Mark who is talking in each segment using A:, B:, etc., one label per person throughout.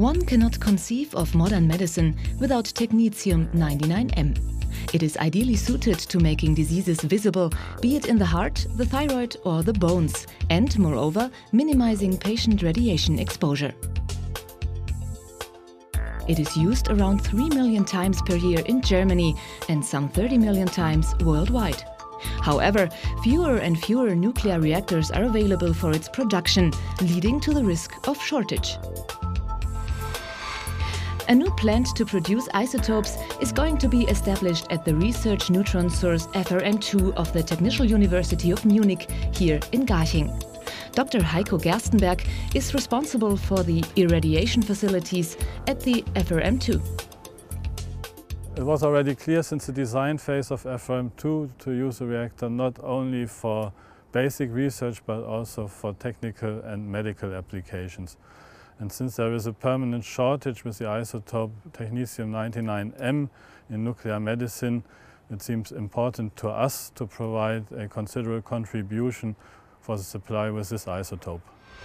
A: One cannot conceive of modern medicine without technetium-99m. It is ideally suited to making diseases visible, be it in the heart, the thyroid or the bones, and, moreover, minimizing patient radiation exposure. It is used around 3 million times per year in Germany and some 30 million times worldwide. However, fewer and fewer nuclear reactors are available for its production, leading to the risk of shortage. A new plant to produce isotopes is going to be established at the research neutron source FRM2 of the Technische University of Munich, here in Garching. Dr. Heiko Gerstenberg is responsible for the irradiation facilities at the FRM2.
B: It was already clear since the design phase of FRM2 to use the reactor not only for basic research but also for technical and medical applications. And since there is a permanent shortage with the isotope technetium-99m in nuclear medicine, it seems important to us to provide a considerable contribution for the supply with this isotope.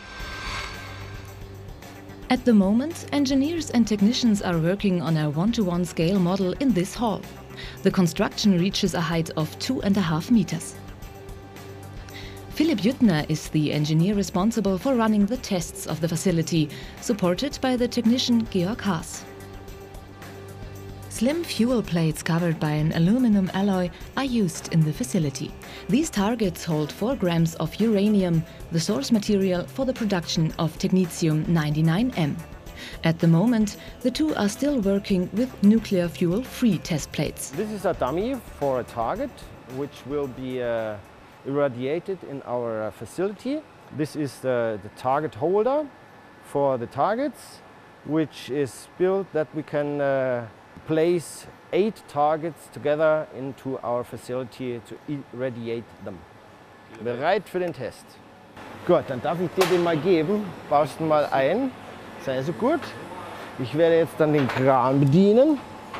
A: At the moment, engineers and technicians are working on a 1:1 scale model in this hall. The construction reaches a height of 2.5 meters. Philipp Jüttner is the engineer responsible for running the tests of the facility, supported by the technician Georg Haas. Slim fuel plates covered by an aluminum alloy are used in the facility. These targets hold 4 grams of uranium, the source material for the production of technetium-99m. At the moment, the two are still working with nuclear fuel-free test plates.
C: This is a dummy for a target, which will be irradiated in our facility. This is the target holder for the targets, which is built that we can place 8 targets together into our facility to irradiate them. Bereit für den Test. Gut, dann darf ich dir den mal geben. Baust ihn mal ein. Sei so gut. Ich werde jetzt dann den Kran bedienen.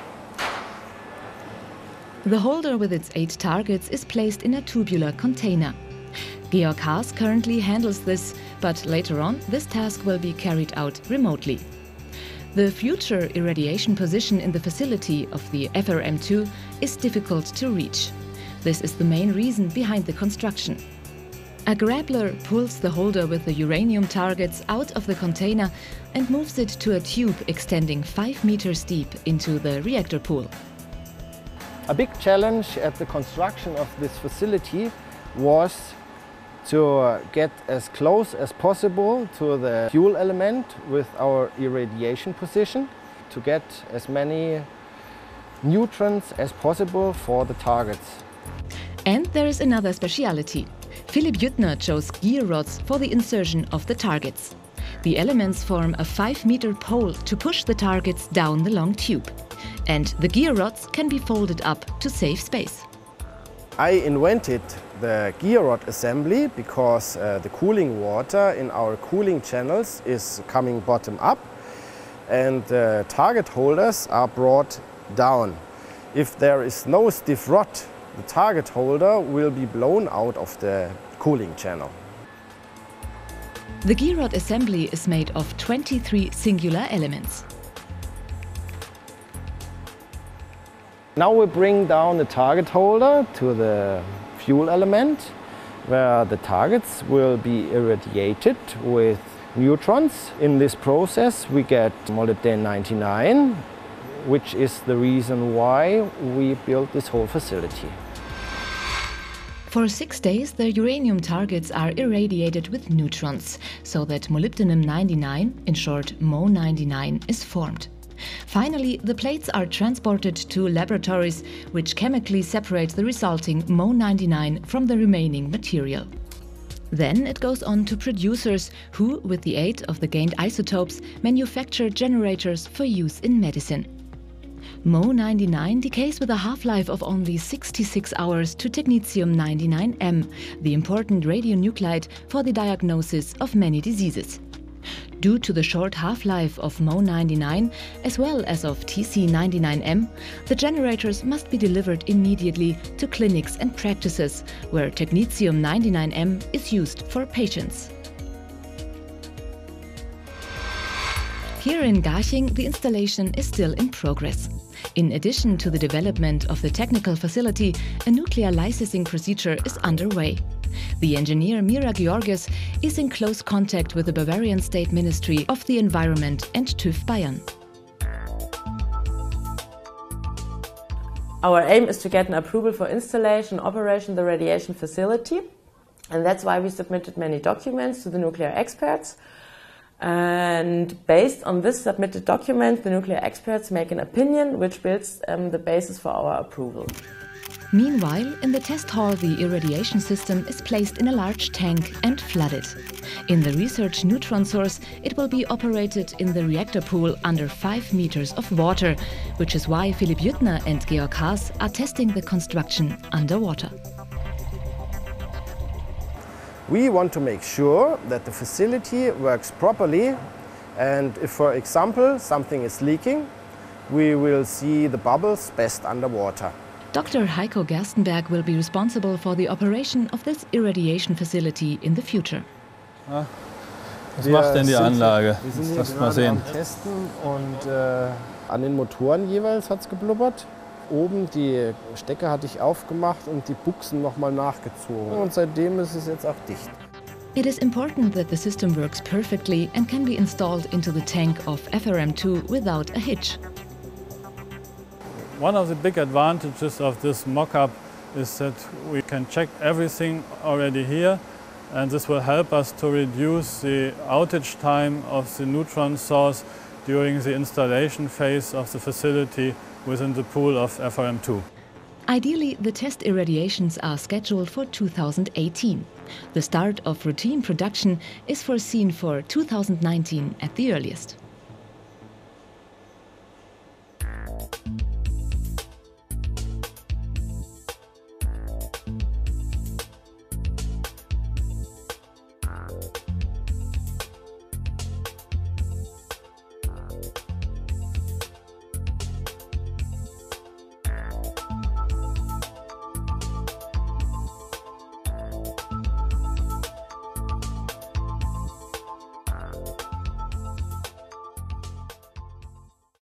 A: The holder with its 8 targets is placed in a tubular container. Georg Haas currently handles this, but later on this task will be carried out remotely. The future irradiation position in the facility of the FRM2 is difficult to reach. This is the main reason behind the construction. A grappler pulls the holder with the uranium targets out of the container and moves it to a tube extending 5 meters deep into the reactor pool.
C: A big challenge at the construction of this facility was to get as close as possible to the fuel element with our irradiation position, to get as many neutrons as possible for the targets.
A: And there is another speciality. Philipp Jüttner chose gear rods for the insertion of the targets. The elements form a 5-meter pole to push the targets down the long tube. And the gear rods can be folded up to save space.
C: I invented the gear rod assembly because the cooling water in our cooling channels is coming bottom up and the target holders are brought down. If there is no stiff rod, the target holder will be blown out of the cooling channel.
A: The gear rod assembly is made of 23 singular elements.
C: Now we bring down the target holder to the fuel element, where the targets will be irradiated with neutrons. In this process we get molybdenum-99, which is the reason why we built this whole facility.
A: For 6 days the uranium targets are irradiated with neutrons, so that molybdenum-99, in short Mo-99, is formed. Finally, the plates are transported to laboratories which chemically separate the resulting Mo-99 from the remaining material. Then it goes on to producers who, with the aid of the gained isotopes, manufacture generators for use in medicine. Mo-99 decays with a half-life of only 66 hours to technetium-99m, the important radionuclide for the diagnosis of many diseases. Due to the short half-life of Mo-99 as well as of Tc-99m, the generators must be delivered immediately to clinics and practices where technetium-99m is used for patients. Here in Garching, the installation is still in progress. In addition to the development of the technical facility, a nuclear licensing procedure is underway. The engineer Mira Georges is in close contact with the Bavarian State Ministry of the Environment and TÜV Bayern.
D: Our aim is to get an approval for installation and operation of the radiation facility, and that's why we submitted many documents to the nuclear experts. And based on this submitted document, the nuclear experts make an opinion which builds the basis for our approval.
A: Meanwhile, in the test hall, the irradiation system is placed in a large tank and flooded. In the research neutron source, it will be operated in the reactor pool under 5 meters of water, which is why Philipp Jüttner and Georg Haas are testing the construction underwater.
C: We want to make sure that the facility works properly, and if, for example, something is leaking, we will see the bubbles best underwater.
A: Dr. Heiko Gerstenberg will be responsible for the operation of this irradiation facility in the future.
B: Was macht denn die Anlage?
C: Wir sind hier
B: Lass mal sehen.
C: am Testen und an den Motoren jeweils hat es geblubbert. Oben die Stecker hatte ich aufgemacht und die Buchsen nochmal nachgezogen. Und seitdem ist es jetzt auch dicht.
A: It is important that the system works perfectly and can be installed into the tank of FRM2 without a hitch.
B: One of the big advantages of this mock-up is that we can check everything already here, and this will help us to reduce the outage time of the neutron source during the installation phase of the facility within the pool of FRM2.
A: Ideally, the test irradiations are scheduled for 2018. The start of routine production is foreseen for 2019 at the earliest.